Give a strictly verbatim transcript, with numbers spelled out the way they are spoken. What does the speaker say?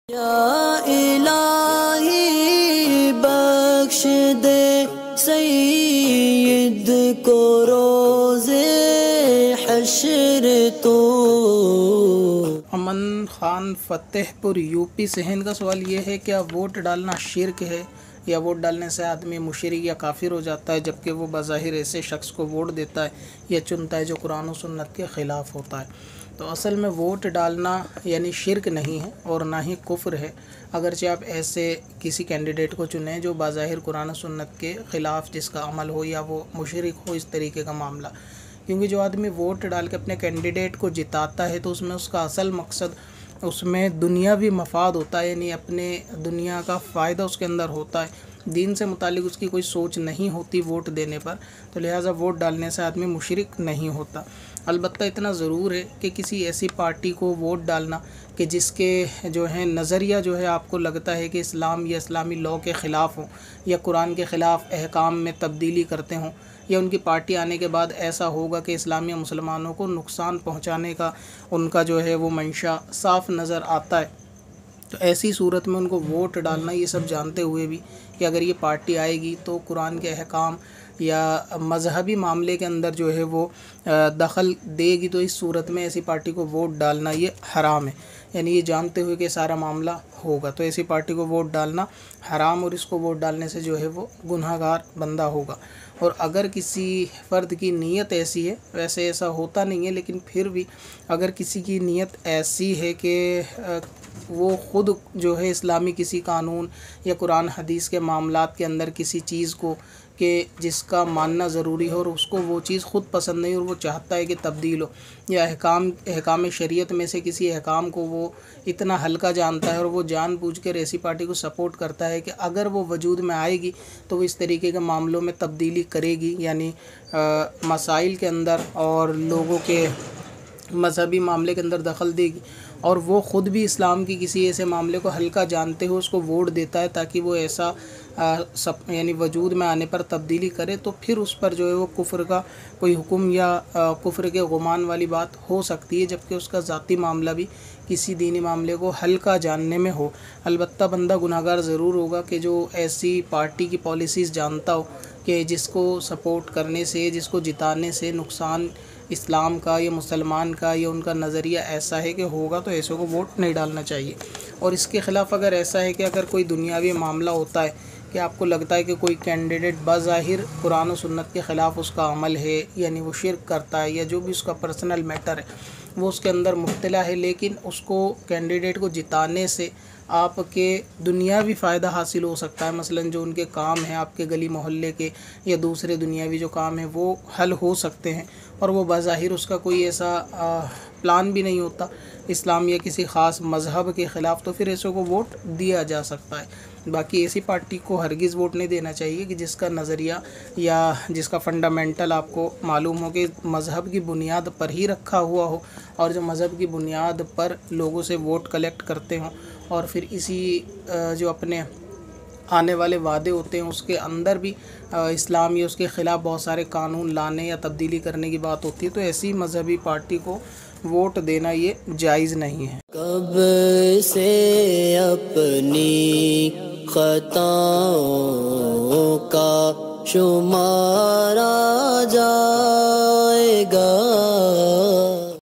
یا الہی بخش دے سید کو روز حشر تو۔ امن خان فتح پور یو پی سے ہیں، ان کا سوال یہ ہے کیا ووٹ ڈالنا شرک ہے یا ووٹ ڈالنے سے آدمی مشرک یا کافر ہو جاتا ہے جبکہ وہ بظاہر ایسے شخص کو ووٹ دیتا ہے یا چنتا ہے جو قرآن و سنت کے خلاف ہوتا ہے؟ تو اصل میں ووٹ ڈالنا یعنی شرک نہیں ہے اور نہ ہی کفر ہے، اگرچہ آپ ایسے کسی کینڈیڈیٹ کو چنیں جو بظاہر قرآن و سنت کے خلاف جس کا عمل ہو یا وہ مشرک ہو، اس طریقے کا معاملہ۔ کیونکہ جو آدمی ووٹ ڈال کے اپنے کینڈیڈیٹ کو جتاتا ہے تو اس میں اس کا اصل مقصد اس میں دنیاوی مفاد ہوتا ہے، یعنی اپنے دنیا کا فائدہ اس کے اندر ہوتا ہے، دین سے متعلق اس کی کوئی سوچ نہیں ہوتی ووٹ دینے پر، تو لہٰذا ووٹ ڈالنے سے آدمی مشرک نہیں ہوتا۔ البتہ اتنا ضرور ہے کہ کسی ایسی پارٹی کو ووٹ ڈالنا کہ جس کے جو ہیں نظریہ جو ہے آپ کو لگتا ہے کہ اسلام یا اسلامی لاء کے خلاف ہوں یا قرآن کے خلاف احکام میں تبدیلی کرتے ہوں، یا ان کی پارٹی آنے کے بعد ایسا ہوگا کہ اسلامی مسلمانوں کو نقصان پہنچانے کا ان کا جو ہے وہ منشا صاف نظر آتا ہے، تو ایسی صورت میں ان کو ووٹ ڈالنا، یہ سب جانتے ہوئے بھی کہ اگر یہ پارٹی آئے گی تو قرآن کے احکام یا مذہبی معاملے کے اندر جو ہے وہ دخل دے گی، تو اس صورت میں ایسی پارٹی کو ووٹ ڈالنا یہ حرام ہے، یعنی یہ جانتے ہوئے کہ سارا معاملہ ہوگا تو ایسی پارٹی کو ووٹ ڈالنا حرام، اور اس کو ووٹ ڈالنے سے جو ہے وہ گناہ گار بندہ ہوگا۔ اور اگر کسی فرد کی نیت ایسی ہے، ویسے ایسا ہوتا نہیں ہے لیکن پھر بھی اگر کسی کی نیت ایسی ہے کہ وہ خود جو ہے اسلامی کسی قانون یا قرآن حدیث کے معاملات کے اندر کسی چیز کو کہ جس کا ماننا ضروری ہو اور اس کو وہ چیز خود پسند نہیں اور وہ چاہتا ہے کہ تبدیل ہو، یا احکام احکام شریعت میں سے کسی احکام کو وہ اتنا ہلکا جانتا ہے اور وہ جان بوجھ کر ایسی پارٹی کو سپورٹ کرتا ہے کہ اگر وہ وجود میں آئے گی تو وہ اس طریقے کے معاملوں میں تبدیلی کرے گی، یعنی مسائل کے اندر اور لوگوں کے مذہبی معاملے کے اندر دخل دے گی، اور وہ خود بھی اسلام کی کسی ایسے معاملے کو ہلکا جانتے ہوئے اس کو ووٹ دیتا ہے تاکہ وہ ایسا سب یعنی وجود میں آنے پر تبدیلی کرے، تو پھر اس پر جو ہے وہ کفر کا کوئی حکم یا کفر کے غمان والی بات ہو سکتی ہے، جبکہ اس کا ذاتی معاملہ بھی کسی دینی معاملے کو ہلکا جاننے میں ہو۔ البتہ بندہ گناہ گار ضرور ہوگا کہ جو ایسی پارٹی کی پالیسیز جانتا ہو کہ جس کو سپورٹ کرنے سے، جس کو جتانے سے نقصان اسلام کا یا مسلمان کا یا ان کا نظریہ ایسا ہے کہ ہوگا، تو ایسوں کو ووٹ نہیں ڈالنا چاہیے۔ اور اس کے خلاف اگر ایسا ہے کہ اگر کوئی دنیاوی معاملہ ہوتا ہے کہ آپ کو لگتا ہے کہ کوئی کینڈیڈیٹ بظاہر قرآن و سنت کے خلاف اس کا عمل ہے، یعنی وہ شرک کرتا ہے یا جو بھی اس کا پرسنل میٹر ہے وہ اس کے اندر مبتلا ہے، لیکن اس کو کینڈیڈیٹ کو جتانے سے آپ کے دنیاوی فائدہ حاصل ہو سکتا ہے، مثلا جو ان کے کام ہیں آپ کے گلی محلے کے یا دوسرے دنیاوی جو کام ہیں وہ حل ہو سکتے ہیں، اور وہ بظاہر اس کا کوئی ایسا پلان بھی نہیں ہوتا اسلام یا کسی خاص مذہب کے خلاف، تو پھر ایسوں کو ووٹ دیا جا سکتا ہے۔ باقی ایسی پارٹی کو ہرگز ووٹ نہیں دینا چاہیے کہ جس کا نظریہ یا جس کا فنڈامنٹل آپ کو معلوم ہو کہ مذہب کی بنیاد پر ہی رکھا ہوا ہو، اور جو مذہب کی بنیاد پر لوگوں سے ووٹ کلیکٹ کرتے ہوں، اور پھر اسی جو اپنے آنے والے وعدے ہوتے ہیں اس کے اندر بھی اسلام یا اس کے خلاف بہت سارے قانون لانے یا تبدیلی کرنے کی بات ہوتی ہے، تو ایسی مذہبی پارٹی کو ووٹ دینا یہ جائز نہیں ہے۔ کب سے اپنی خطاؤں کا شمارا جائے گا،